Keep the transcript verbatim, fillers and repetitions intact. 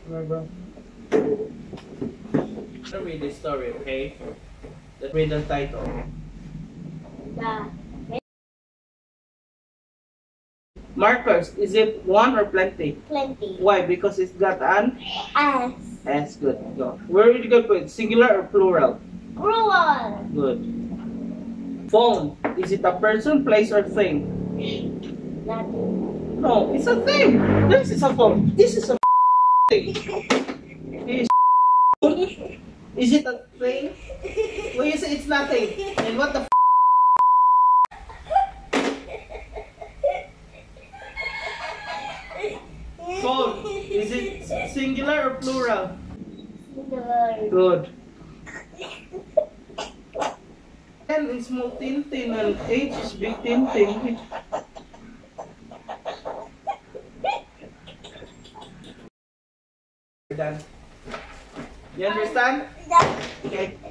Remember? Let's read the story, okay? Let's read the title. The Marcus, is it one or plenty? plenty. Why? Because it's got an S. S. Good. Go. Where are you going to put it? Singular or plural? Plural. Good. Phone, is it a person, place, or thing? Nothing. No, it's a thing. This is a phone. This is a thing. Is, is it a thing? Well, you say it's nothing. And what the f phone, is it singular or plural? Singular. Good. N is small tintin and H is big tintin. Done. You understand? Yeah. Okay.